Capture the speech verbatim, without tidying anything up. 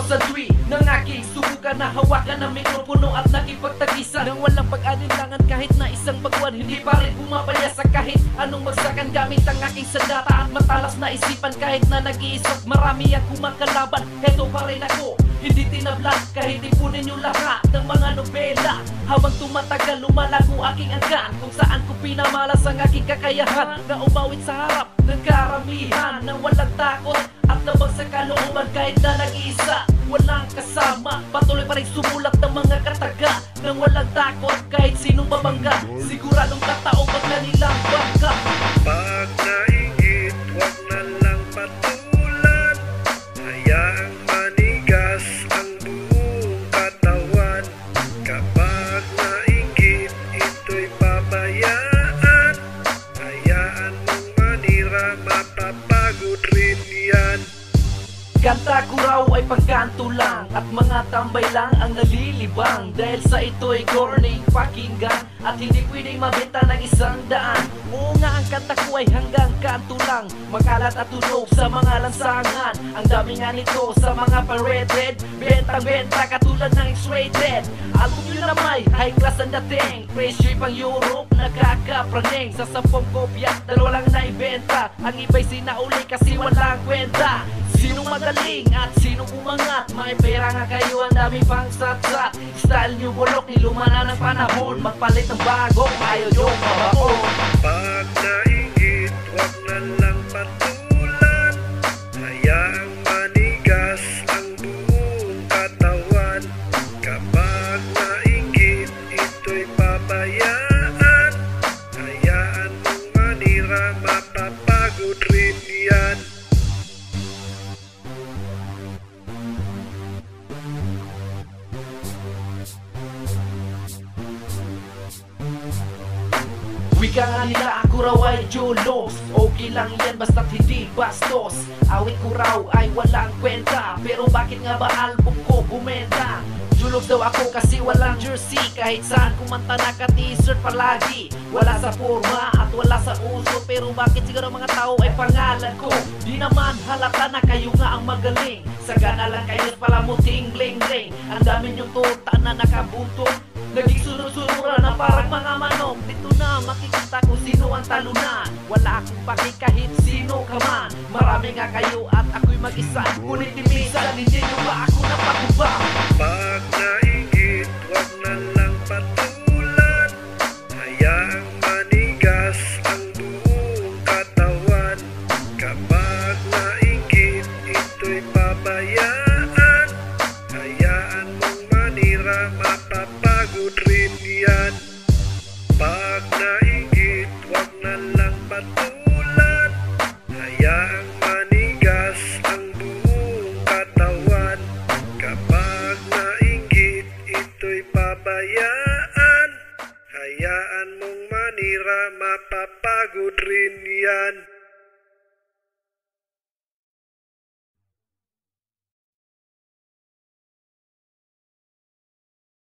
thousand three nang aking subukan na hawakan ng mikropono at nakipagtagisan nang walang pag-alinlangan kahit na isang bagwan. Hindi pa rin bumapalya sa kahit anong magsakan gamit ang aking sandata at matalas na isipan. Kahit na nag-iisip marami ang kumakalaban, heto pa rin ako, hindi tinabla kahit ipunin yung lahat ng mga nobela. Habang tumatagal lumalago aking angkan, kung saan ko pinamalas ang aking kakayahan na umawit sa harap ng karamihan nang walang takot at labag sa kalooban. Kahit na nag-iisa, walang kasama, patuloy pa rin sumulat ng mga kataga nang walang takot kahit sinong mabangga. Siguradong tataong pag kanilang bangga. Pag nainggit, wag na lang patulan, hayaang manigas ang buong katawan. Kapag nainggit, ito'y pabayaan, hayaan mong manira, mapapagod rin yan. Kanta ko raw ay pagkanto lang at mga tambay lang ang nalilibang, dahil sa ito'y corny pakinggan at hindi pwedeng mabenta ng isang daan. Oo nga, ang kanta ko ay hanggang kanto lang, makalat at tunog sa mga lansangan. Ang dami nga nito sa mga pirated, benta-benta katulad ng X-rated. Album nyo na may high class ang dating, presyo pang Europe nakakapraning. Sa sampung kopya, dalawa lang naibenta, ang iba'y sinauli kasi walang kwenta. Sinong magaling at sinong umangat, may pera nga kayo, ang dami pang satsat. Style nyo bulok, niluma na ng panahon, magpalit ng bago, ayaw nyo mabaon. Pag nainggit, wag na lang patulan, hayaang manigas ang buong katawan. Kapag nainggit, ito'y pabayaan, hayaan mong manira, mapapagod rin yan. Wika nga nila ako raw ay jolos, okay lang yan basta't hindi bastos. Awit ko raw ay walang kwenta, pero bakit nga ba album ko bumenta? Julog daw ako kasi walang jersey, kahit saan kumanta naka-t-shirt palagi. Wala sa forma at wala sa uso, pero bakit siguro mga tao ay pangalan ko? Di naman halata na kayo nga ang magaling, sagana lang kayo pala mo tingling-ling. Ang dami niyong tuta na nakabuntot, naging sunod-sunuran na parang mga manok. Dito na makikita kung sino ang talunan, wala akong paki kahit sino ka man. Marami nga kayo at ako'y mag-isa, ngunit minsan hindi nyo ba ako napakuba? Pag nainggit, wag na lang patulan, hayaang manigas ang buong katawan. Kapag nainggit, ito'y pabayaan, hayaan mong manira, mapapagod rin yan. Pag nainggit, wag na lang patulan, hayaang manigas ang buong katawan. Kapag nainggit, ito'y pabayaan, hayaan mong manira, mapapagod rin yan.